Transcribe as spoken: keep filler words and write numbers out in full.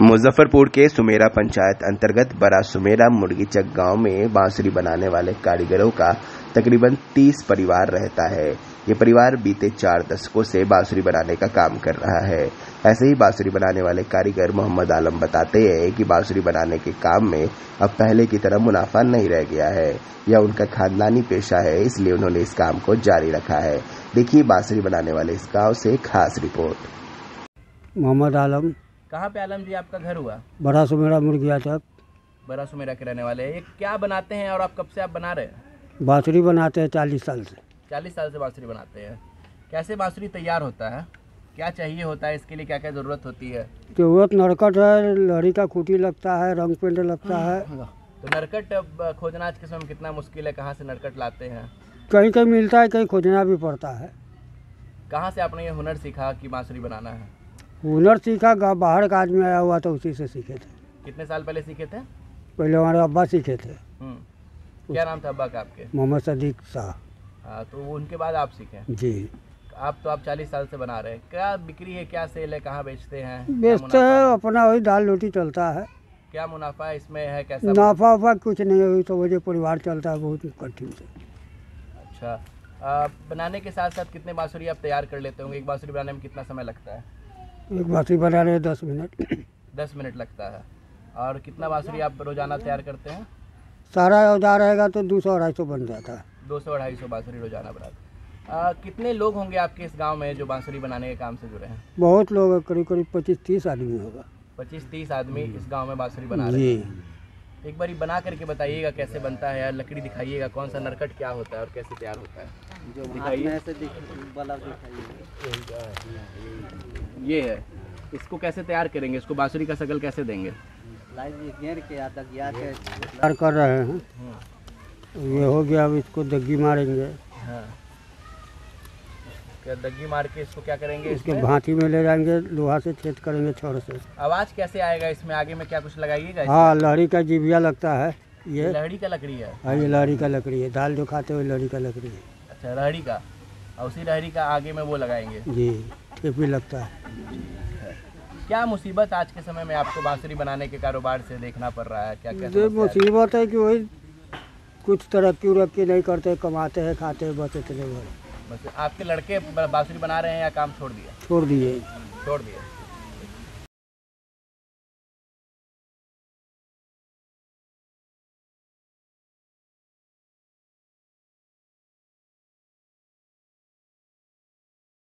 मुजफ्फरपुर के सुमेरा पंचायत अंतर्गत बड़ा सुमेरा मुर्गीचक गांव में बांसुरी बनाने वाले कारीगरों का तकरीबन तीस परिवार रहता है। ये परिवार बीते चार दशकों से बांसुरी बनाने का काम कर रहा है। ऐसे ही बांसुरी बनाने वाले कारीगर मोहम्मद आलम बताते हैं कि बांसुरी बनाने के काम में अब पहले की तरह मुनाफा नहीं रह गया है। यह उनका खानदानी पेशा है, इसलिए उन्होंने इस काम को जारी रखा है। देखिए बांसुरी बनाने वाले इस गाँव से खास रिपोर्ट। मोहम्मद आलम। कहाँ पे आलम जी आपका घर हुआ? बड़ा सुमेरा मुर्गियाचक। बड़ा सुमेरा के रहने वाले हैं। ये क्या बनाते हैं और आप कब से आप बना रहे हैं? बांसुरी बनाते हैं चालीस साल से। चालीस साल से बांसुरी बनाते हैं। कैसे बांसुरी तैयार होता है, क्या चाहिए होता है, इसके लिए क्या क्या ज़रूरत होती है? जरूरत नरकट है, लड़ी का खूटी लगता है, रंग पेंट लगता है। तो नरकट अब खोजना आज के समय में कितना मुश्किल है, कहाँ से नरकट लाते हैं? कहीं कहीं मिलता है, कहीं खोजना भी पड़ता है। कहाँ से आपने ये हुनर सीखा कि बांसुरी बनाना है? हुनर सीखा, बाहर का आदमी आया हुआ तो उसी से सीखे थे। कितने साल पहले सीखे थे? पहले हमारे अब्बा सीखे थे। क्या नाम था अब्बा का आपके? मोहम्मद सदीक शाह। हाँ, तो वो उनके बाद आप सीखे? जी। आप तो आप चालीस साल से बना रहे हैं। क्या बिक्री है, क्या सेल है, कहाँ बेचते हैं? बेचते हैं, अपना वही दाल रोटी चलता है। क्या मुनाफा है इसमें है, कैसा? नाफा वाफा कुछ नहीं है, तो वजह परिवार चलता है बहुत कठिन से। अच्छा, आ, बनाने के साथ साथ कितने बांसुरी आप तैयार कर लेते होंगे? एक बांसुरी बनाने में कितना समय लगता है? एक बांसुरी बना रहे दस मिनट। दस मिनट लगता है। और कितना बांसुरी आप रोजाना तैयार करते हैं? सारा औजार रहेगा तो दो सौ अढ़ाई सौ बन जाता है। दो सौ अढ़ाई सौ बांसुरी रोजाना बनाते हैं। कितने लोग होंगे आपके इस गांव में जो बांसुरी बनाने के काम से जुड़े हैं? बहुत लोग हैं, करीब करीब पच्चीस तीस आदमी होगा। पच्चीस तीस आदमी इस गांव में बांसुरी बना रहे हैं। एक बारी बना करके बताइएगा कैसे बनता है, यार लकड़ी दिखाइएगा, कौन सा नरकट क्या होता है और कैसे तैयार होता है, जो दिखाइए। ये है, इसको कैसे तैयार करेंगे? इसको बांसुरी का शकल कैसे देंगे? तैयार कर रहे हैं, ये हो गया। अब इसको दग्गी मारेंगे। हाँ, क्या दग्गी मार के इसको क्या करेंगे? इसके भांति में ले जाएंगे, लोहा से छेद करेंगे छोर से। आवाज कैसे आएगा इसमें? आगे में क्या कुछ लगाइएगा? हाँ, लहड़ी का जिबिया लगता है। ये लहड़ी का लकड़ी है? हाँ, ये लहड़ी का लकड़ी है। दाल जो खाते हुए लहड़ी का लकड़ी है। अच्छा, लहड़ी का। और उसी लहड़ी का आगे में वो लगाएंगे जी, ठेपी लगता है। क्या मुसीबत आज के समय में आपको बांसुरी बनाने के कारोबार से देखना पड़ रहा है? क्या क्या मुसीबत है कि वही कुछ तरक्की उरक्की नहीं करते, कमाते हैं, खाते हैं, बस इतने भर। बस आपके लड़के बांसुरी बना रहे हैं या काम छोड़ दिया? छोड़ दिए। छोड़ दिया।